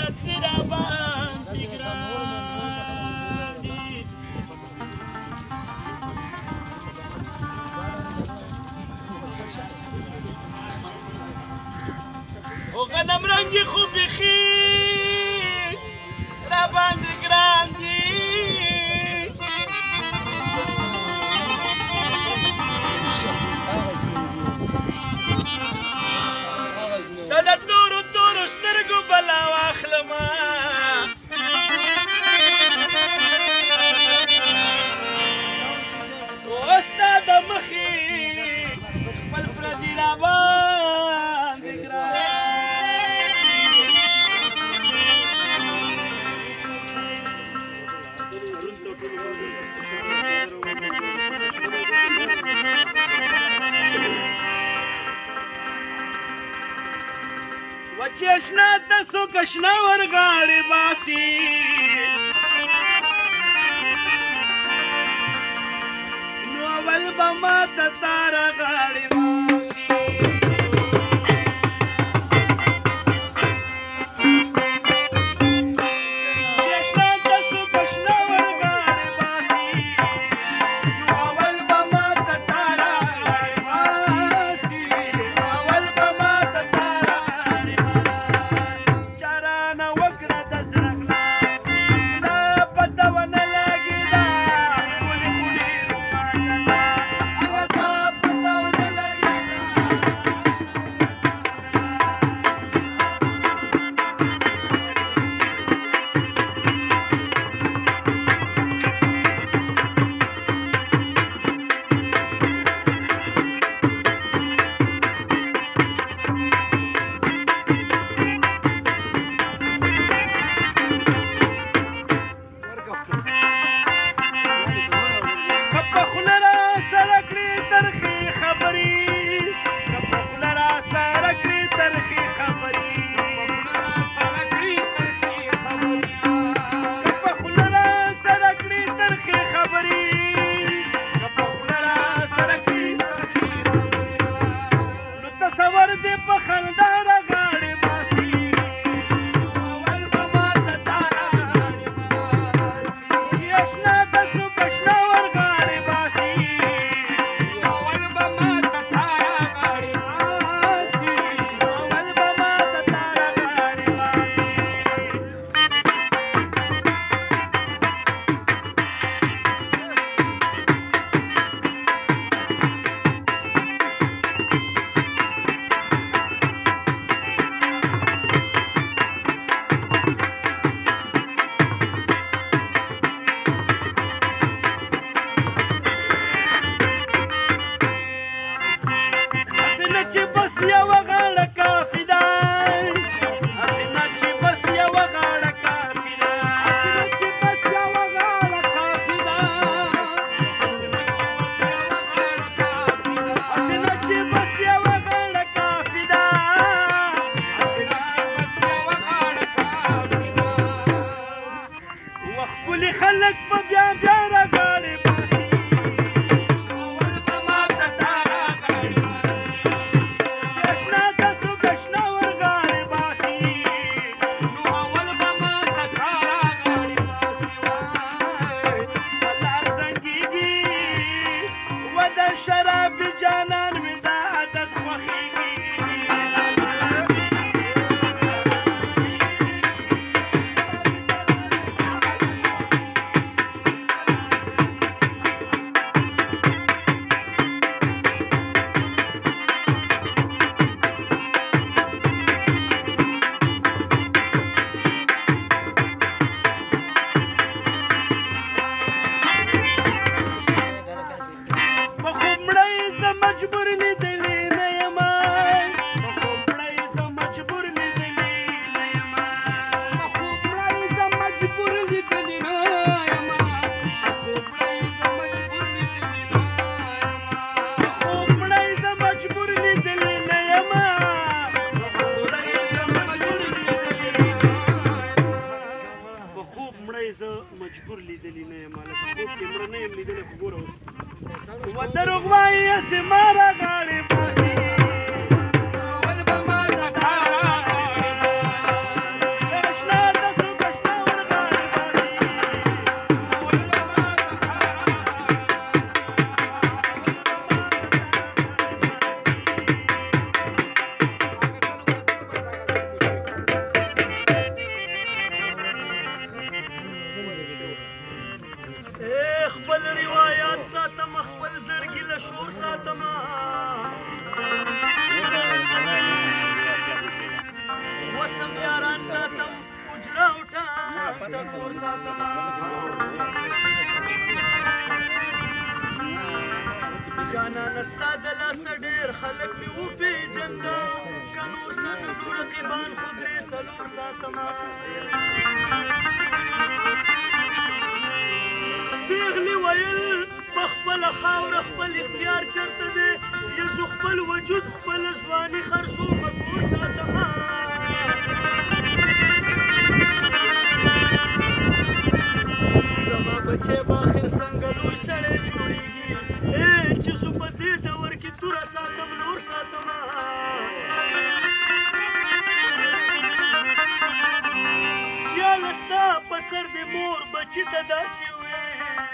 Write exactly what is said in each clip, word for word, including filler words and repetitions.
پردي را باندې ګران دي او غنم رنګي خو بیخي را باندې ګران دي ستا د تورو تورو سترګو بلا واخلمه او ستا د مخې خپل پردي را باندې ګران وچې اشنا ته څوک اشنا ورغاړې باسي نو اول به ماته تا رغاړې باسي مجبور لیدلی نه یم هلکه خوب کې مړه نه یم لیدلی خو ګوره اوس و دروغ وایي هسې ما راغاړې باسي ول به ما ته تا راغاړې باسي اشنا د کور ساتما جانانه ستا د لاسه ډېر خلک مې وپېژنده که نور څه نه نو رقیبان خو درې څلور ساتما پیغلې ویل په خپله خاوره خپل اختیار چېرته دی یزو خپل وجود خپله ځواني خرڅومه کور ساتما زما بچی به آخر څنګه لوی سړی جوړېږي ای چې زه په دې دور کې توره ساتم نور ساتمه سیاله ستا په سر د مور بچي ته داسې وې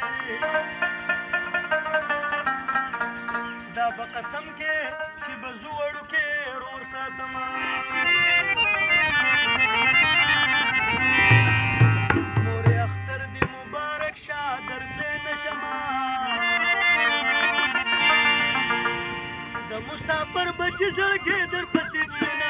دا به قسم کې چې به زه وړوکې رور ساتمه مورې اختر دې مبارک شه درتلی نه شمه د مسافر بچي زړګې در پسې چوینه